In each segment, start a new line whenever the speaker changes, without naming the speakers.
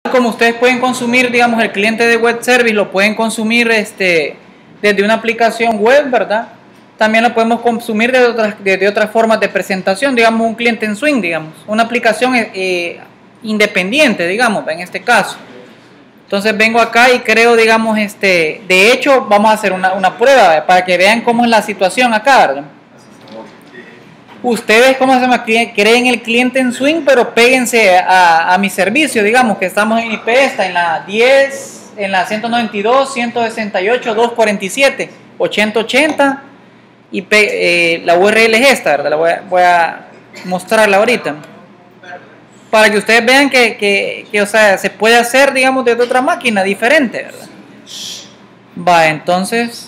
como ustedes pueden consumir, digamos, el cliente de web service lo pueden consumir desde una aplicación web, ¿verdad? También lo podemos consumir desde otras formas de presentación, digamos un cliente en Swing, digamos, una aplicación independiente, digamos, en este caso. Entonces vengo acá y creo, digamos, de hecho vamos a hacer una prueba para que vean cómo es la situación acá, ¿verdad? Ustedes, ¿cómo se llama? Creen el cliente en Swing, pero péguense a mi servicio, digamos, que estamos en IP, está en la 10, en la 192, 168, 247, 8080, y la URL es esta, ¿verdad? Voy a mostrarla ahorita. Para que ustedes vean que o sea, se puede hacer, digamos, desde otra máquina diferente, ¿verdad? Va, entonces...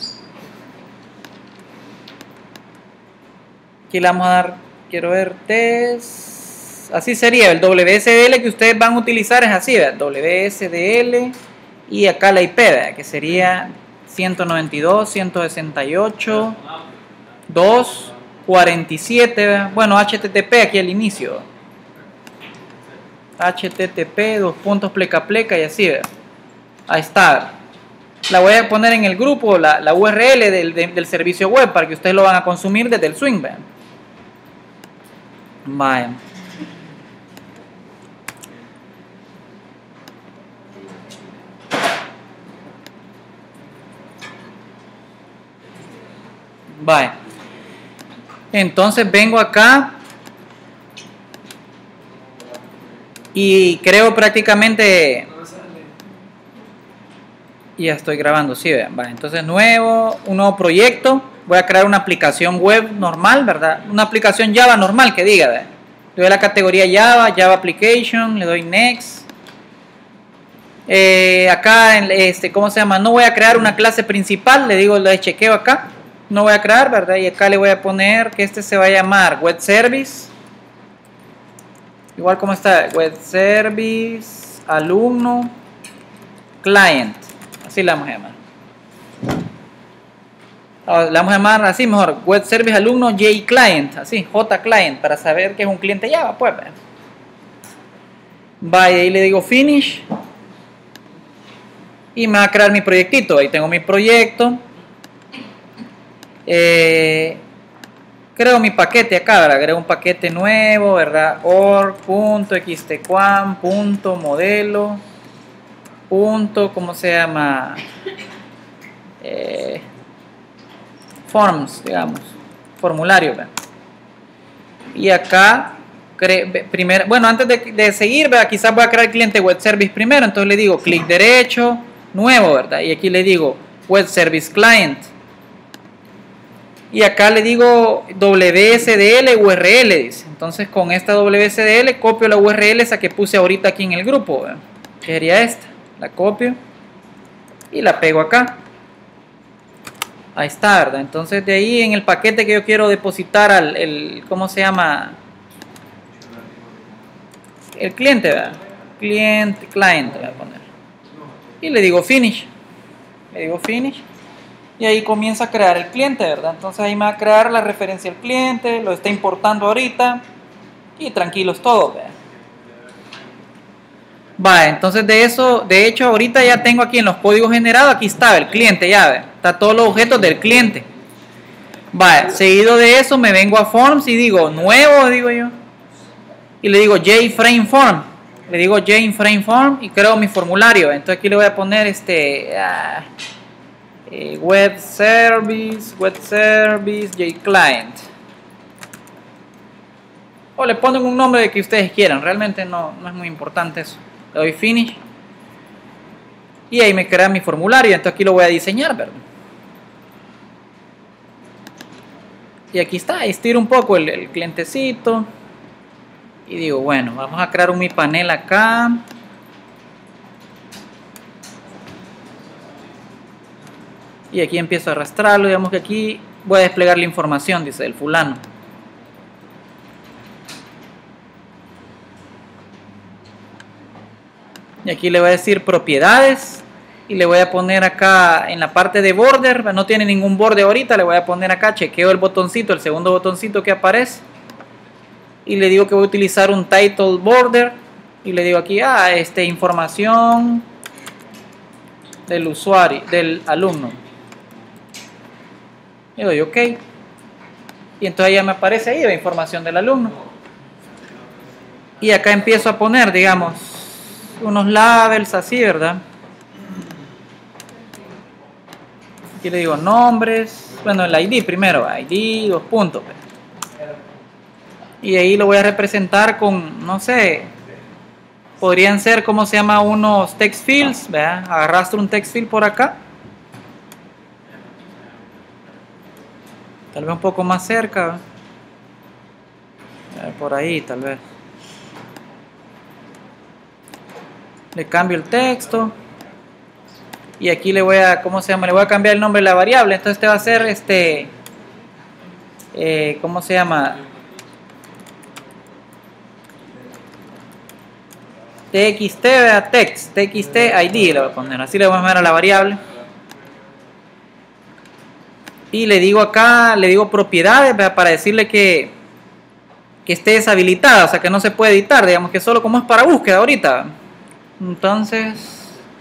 Aquí le vamos a dar, quiero ver, test. Así sería, el WSDL que ustedes van a utilizar es así, ¿verdad? WSDL y acá la IP, ¿verdad? Que sería 192, 168, 247, ¿verdad? Bueno, HTTP aquí al inicio. HTTP, dos puntos pleca pleca y así, ¿verdad? Ahí está. La voy a poner en el grupo, la URL del servicio web para que ustedes lo van a consumir desde el Swing, ¿verdad? Vaya. Vaya. Entonces vengo acá y creo prácticamente... Ya estoy grabando, sí, vean. Vale, entonces un nuevo proyecto. Voy a crear una aplicación web normal, ¿verdad? Una aplicación Java normal que diga, ¿verdad? Le doy la categoría Java Application, le doy Next. Acá, ¿cómo se llama? No voy a crear una clase principal, le digo, le chequeo acá. No voy a crear, ¿verdad? Y acá le voy a poner que se va a llamar Web Service. Igual como está, Web Service, alumno, client. Así la vamos a llamar. La vamos a llamar así mejor, Web Service Alumno J Client, así, J Client, para saber que es un cliente Java, pues. Vaya, ahí le digo Finish. Y me va a crear mi proyectito. Ahí tengo mi proyecto. Creo mi paquete acá, ¿verdad? Creo un paquete nuevo, ¿verdad? org.xtquam.modelo. ¿Cómo se llama? Forms, digamos, formulario, ¿verdad? Y acá, primero, bueno, antes de seguir, ¿verdad? Quizás voy a crear el cliente web service primero, entonces le digo clic derecho, nuevo, ¿verdad? Y aquí le digo web service client. Y acá le digo WSDL URL, dice. Entonces con esta WSDL copio la URL esa que puse ahorita aquí en el grupo, ¿verdad? Que sería esta. La copio y la pego acá. Ahí está, ¿verdad? Entonces de ahí en el paquete que yo quiero depositar ¿cómo se llama? El cliente, ¿verdad? Client voy a poner. Y le digo finish. Le digo finish. Y ahí comienza a crear el cliente, ¿verdad? Entonces ahí me va a crear la referencia al cliente, lo está importando ahorita. Y tranquilos todos, ¿verdad? Vale, entonces de hecho ahorita ya tengo aquí en los códigos generados, aquí está el cliente, ya ve, está todos los objetos del cliente. Vale, seguido de eso me vengo a Forms y digo nuevo, digo yo, y le digo JFrame Form, le digo JFrame Form y creo mi formulario. Entonces aquí le voy a poner web service JClient, o le ponen un nombre que ustedes quieran, realmente no es muy importante eso. Le doy finish y ahí me crea mi formulario. Entonces aquí lo voy a diseñar, ¿verdad? Y aquí está, estiro un poco el clientecito y digo, bueno, vamos a crear un mi panel acá. Y aquí empiezo a arrastrarlo, digamos que aquí voy a desplegar la información, dice el fulano. Y aquí le voy a decir propiedades y le voy a poner acá en la parte de border, no tiene ningún borde ahorita, le voy a poner acá, chequeo el botoncito, el segundo botoncito que aparece y le digo que voy a utilizar un title border Y le digo aquí, información del usuario, del alumno. Y doy OK. Y entonces ya me aparece ahí la información del alumno. Y acá empiezo a poner, digamos, unos labels así, ¿verdad? Aquí le digo nombres, bueno, el ID primero, ID, 2 puntos. Y ahí lo voy a representar con, no sé, podrían ser, ¿cómo se llama? Unos text fields, ¿verdad? Arrastro un text field por acá. Tal vez un poco más cerca. Por ahí, tal vez. Le cambio el texto. Y aquí le voy a, ¿cómo se llama? Le voy a cambiar el nombre de la variable. Entonces este va a ser ¿cómo se llama? TXT, ¿verdad? Text, TXT ID le voy a poner. Así le voy a poner a la variable. Y le digo acá, le digo propiedades, ¿verdad? Para decirle que esté deshabilitada, o sea que no se puede editar, digamos que solo como es para búsqueda ahorita. Entonces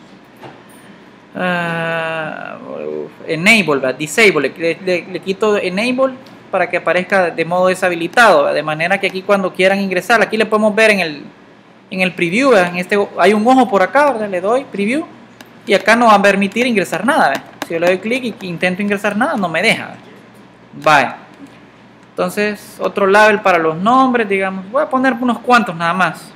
enable, ¿verdad? Disable, le quito enable para que aparezca de modo deshabilitado, ¿verdad? De manera que aquí cuando quieran ingresar, aquí le podemos ver en el preview, ¿verdad? Hay un ojo por acá, ¿verdad? Le doy preview y acá no va a permitir ingresar nada, ¿verdad? Si yo le doy clic y intento ingresar nada, no me deja, ¿verdad? Bye. Entonces otro label para los nombres, digamos, voy a poner unos cuantos nada más.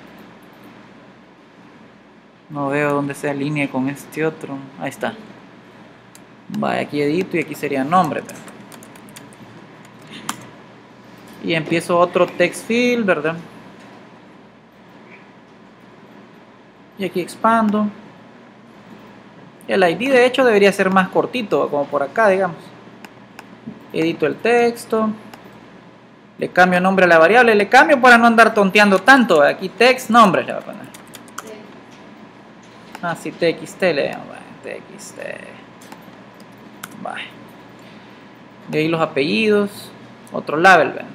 No veo dónde se alinea con este otro. Ahí está. Vaya, aquí edito y aquí sería nombre. ¿Verdad? Y empiezo otro text field, ¿verdad? Y aquí expando. El ID de hecho debería ser más cortito, como por acá, digamos. Edito el texto. Le cambio nombre a la variable. Le cambio para no andar tonteando tanto. Aquí text, nombre le voy a poner. Ah, sí, TXT le llamo. TXT. Vale. De ahí los apellidos. Otro label, ¿ven?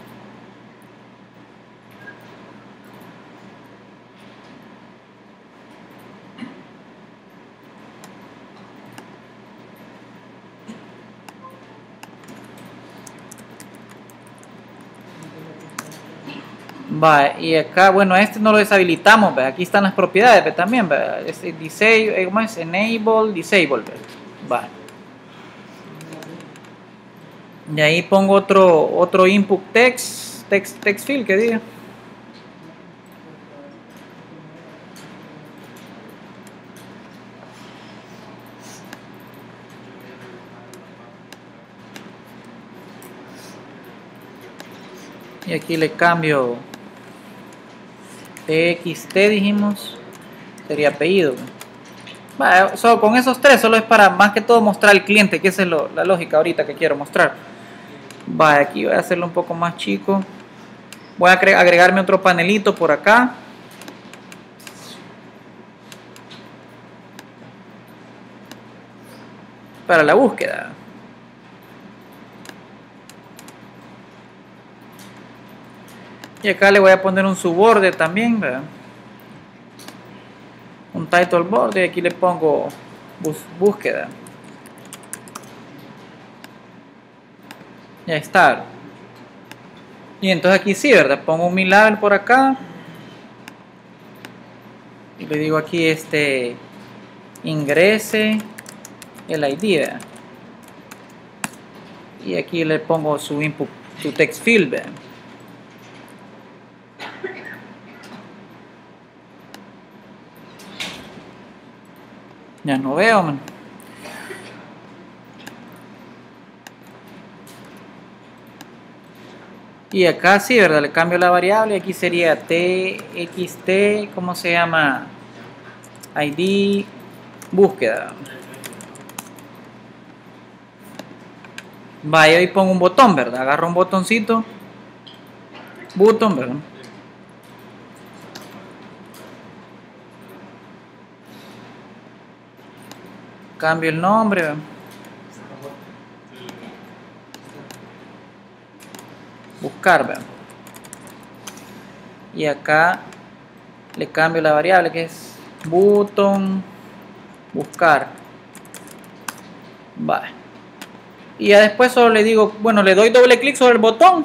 Vale, y acá, bueno, este no lo deshabilitamos, ¿ve? Aquí están las propiedades, ¿ve? También, ¿ve? Disable, ¿cómo es? Enable, disable, ¿ve? Vale. Y ahí pongo otro input text field que diga. Y aquí le cambio TXT, dijimos, sería apellido. Vale, con esos tres solo es para más que todo mostrar al cliente, que esa es la lógica ahorita que quiero mostrar. Vale, aquí voy a hacerlo un poco más chico. Voy a agregarme otro panelito por acá. Para la búsqueda. Y acá le voy a poner un subborder también, ¿verdad? Un title border y aquí le pongo búsqueda. Ya está. Y entonces aquí sí, ¿verdad? Pongo un label por acá. Y le digo aquí ingrese el ID, ¿verdad? Y aquí le pongo su input, su text field, ¿verdad? Ya no veo, man. Y acá sí, ¿verdad? Le cambio la variable. Aquí sería txt, ¿cómo se llama? ID, búsqueda. Vaya, ahí pongo un botón, ¿verdad? Agarro un botoncito. Button, ¿verdad? Cambio el nombre, ¿verdad? Buscar, ¿verdad? Y acá le cambio la variable que es button buscar. Vale. Y ya después solo le digo, bueno, le doy doble clic sobre el botón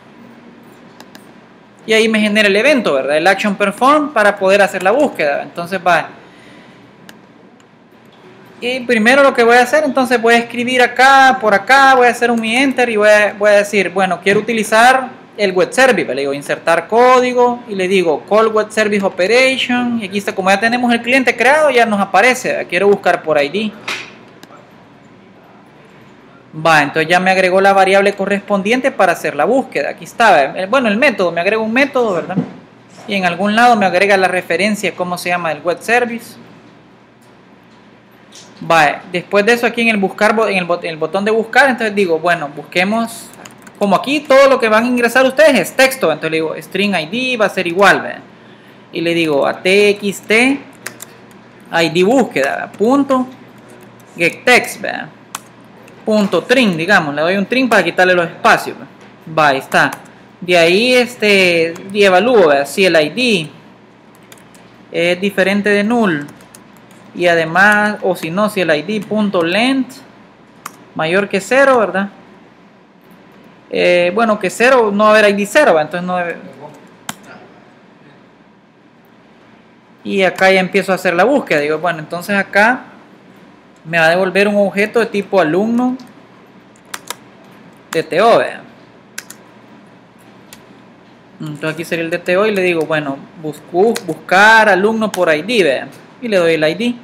y ahí me genera el evento, ¿verdad? El action perform para poder hacer la búsqueda. Entonces va. Y primero lo que voy a hacer, entonces voy a escribir acá, por acá, voy a hacer un mi enter y voy a decir, bueno, quiero utilizar el web service. Le digo insertar código y le digo call web service operation. Y aquí está, como ya tenemos el cliente creado, ya nos aparece. Quiero buscar por ID. Va, entonces ya me agregó la variable correspondiente para hacer la búsqueda. Aquí está, bueno, el método, me agrega un método, ¿verdad? Y en algún lado me agrega la referencia, cómo se llama el web service. Va, después de eso aquí en el buscar, en el botón de buscar, entonces digo, bueno, busquemos, como aquí todo lo que van a ingresar ustedes es texto, entonces le digo string ID va a ser igual, ¿verdad? Y le digo a txt ID búsqueda, punto getText, ¿verdad? Punto trim, digamos, le doy un trim para quitarle los espacios. Va, ahí está. De ahí y evalúo, ¿verdad? Si el ID es diferente de null y además, o si no, si el ID punto length mayor que 0, ¿verdad? Bueno, que 0 no va a haber ID 0, ¿verdad? Entonces no debe. Y acá ya empiezo a hacer la búsqueda. Digo, bueno, entonces acá me va a devolver un objeto de tipo alumno DTO, ¿verdad? Entonces aquí sería el DTO y le digo, bueno, buscar alumno por ID, ¿verdad? Y le doy el ID.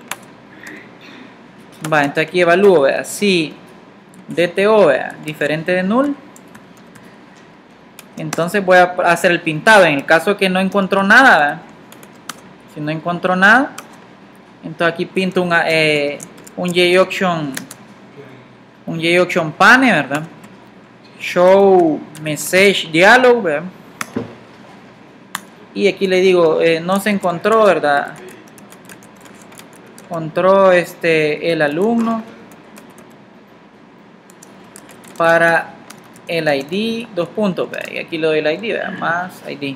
Va, entonces aquí evalúo, ¿verdad? Si DTO, ¿verdad? Diferente de null, entonces voy a hacer el pintado. En el caso que no encontró nada, ¿verdad? Si no encontró nada, entonces aquí pinto un JAuction pane, ¿verdad? Show message dialog, ¿verdad? Y aquí le digo, no se encontró, ¿verdad? Encontró el alumno para el ID, dos puntos, ¿verdad? Y aquí le doy el ID, ¿verdad? Más ID.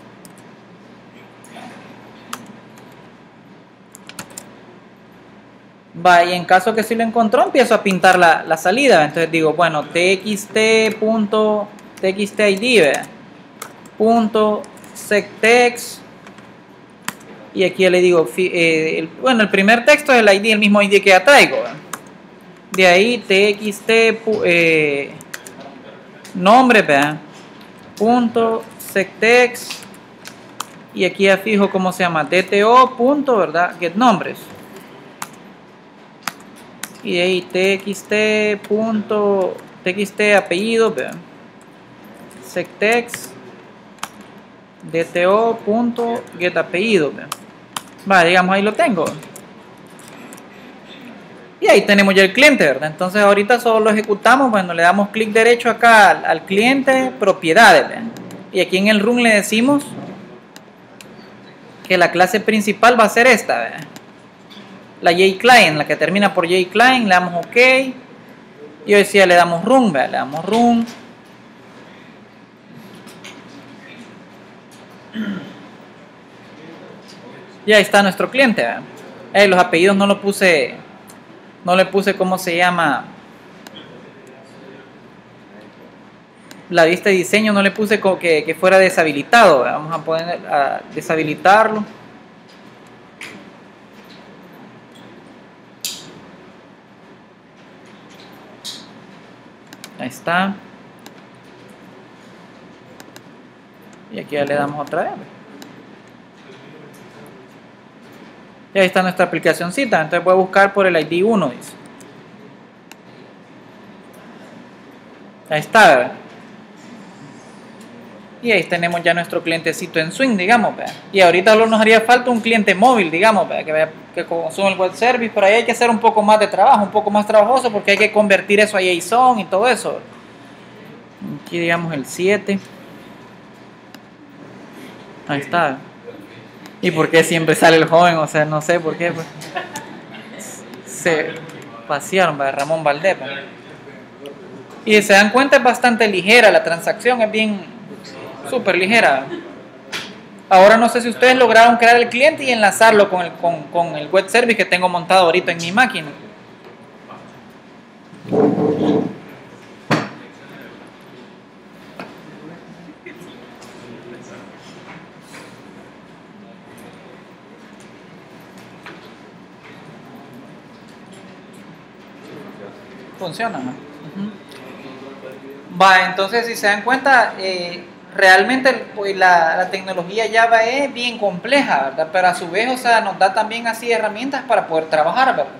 Va, y en caso que sí lo encontró, empiezo a pintar la salida. Entonces digo, bueno, txt.txtid, ¿verdad? Punto sectext. Y aquí le digo, bueno, el primer texto es el ID, el mismo ID que ya traigo, ¿verdad? De ahí txt nombre, ¿verdad? Punto sectext. Y aquí ya fijo cómo se llama, dto punto, ¿verdad? Get nombres. Y de ahí txt apellido, ¿verdad? Sectext dto punto get apellido, ¿verdad? Va, digamos, ahí lo tengo. Y ahí tenemos ya el cliente, ¿verdad? Entonces ahorita solo lo ejecutamos, bueno, le damos clic derecho acá al cliente, propiedades, ¿verdad? Y aquí en el run le decimos que la clase principal va a ser esta, ¿verdad? La JClient, la que termina por JClient, le damos OK. Y hoy sí ya le damos run, ¿verdad? Le damos run. Y ahí está nuestro cliente, ¿verdad? Los apellidos no lo puse, no le puse cómo se llama. La vista de diseño no le puse que fuera deshabilitado, ¿verdad? Vamos a deshabilitarlo. Ahí está. Y aquí ya le damos otra vez. Y ahí está nuestra aplicacióncita. Entonces voy a buscar por el ID 1, dice. Ahí está, ¿verdad? Y ahí tenemos ya nuestro clientecito en Swing, digamos, ¿verdad? Y ahorita solo nos haría falta un cliente móvil, digamos, ¿verdad? Que consume el web service. Pero ahí hay que hacer un poco más de trabajo, un poco más trabajoso, porque hay que convertir eso a JSON y todo eso. Aquí digamos el 7. Ahí está. ¿Y por qué siempre sale el joven? O sea, no sé por qué. Pues. Se pasearon, ¿verdad? Ramón Valdés. Y se dan cuenta, es bastante ligera la transacción, es bien súper ligera. Ahora no sé si ustedes lograron crear el cliente y enlazarlo con el web service que tengo montado ahorita en mi máquina. Funciona, ¿no? Va, entonces si se dan cuenta, realmente pues, la tecnología Java es bien compleja, ¿verdad? Pero a su vez, o sea, nos da también así herramientas para poder trabajar, ¿verdad?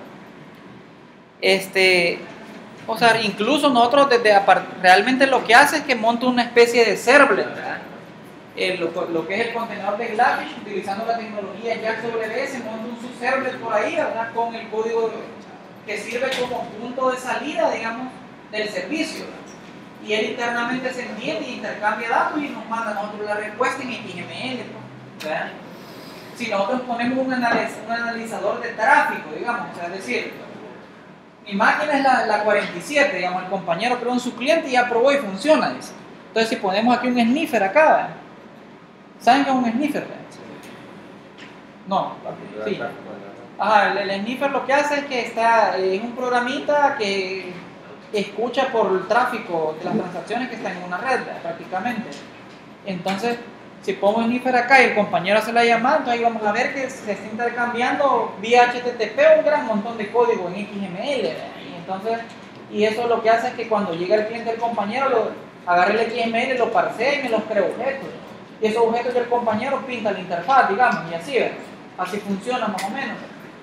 O sea, incluso nosotros realmente lo que hace es que monta una especie de servlet, ¿verdad? Lo que es el contenedor de Glafish, utilizando la tecnología JaxWS, monta un subservlet por ahí, ¿verdad? Con el código que sirve como punto de salida, digamos, del servicio, ¿verdad? Y él internamente se entiende y intercambia datos y nos manda a nosotros la respuesta en XML, ¿verdad? Si nosotros ponemos un analizador de tráfico, digamos, o sea, es decir, mi máquina es la 47, digamos, el compañero creó en su cliente y ya probó y funciona, dice. Entonces si ponemos aquí un sniffer acá, ¿verdad? ¿Saben qué es un sniffer? ¿Verdad? No, sí. Ajá, el sniffer lo que hace es que es un programita que escucha por el tráfico de las transacciones que están en una red, ¿verdad? Prácticamente. Entonces, si pongo sniffer acá y el compañero hace la llamada, entonces ahí vamos a ver que se está intercambiando vía HTTP un gran montón de código en XML, ¿verdad? Y eso lo que hace es que cuando llega el cliente del compañero, agarra el XML, lo parsea y me los crea objetos. Y esos objetos del compañero pinta la interfaz, digamos, y así, ¿verdad? Así funciona más o menos.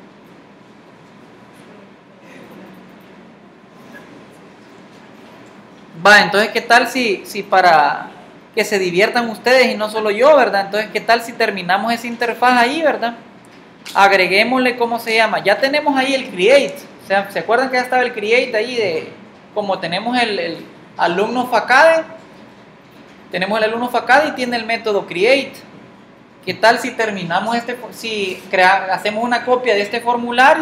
Va, entonces, ¿qué tal si para que se diviertan ustedes y no solo yo, ¿verdad? Entonces, ¿qué tal si terminamos esa interfaz ahí, ¿verdad? Agreguémosle, ¿cómo se llama? Ya tenemos ahí el create. O sea, ¿se acuerdan que ya estaba el create ahí como tenemos el alumno facade? Tenemos el alumno facade y tiene el método create. ¿Qué tal si terminamos hacemos una copia de este formulario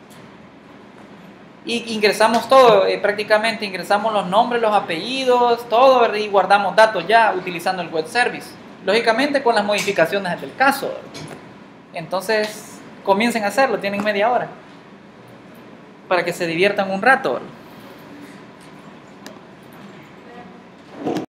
y ingresamos todo, prácticamente ingresamos los nombres, los apellidos, todo, ¿verdad? Y guardamos datos ya utilizando el web service, lógicamente con las modificaciones del caso, ¿verdad? Entonces comiencen a hacerlo, tienen media hora para que se diviertan un rato, ¿verdad?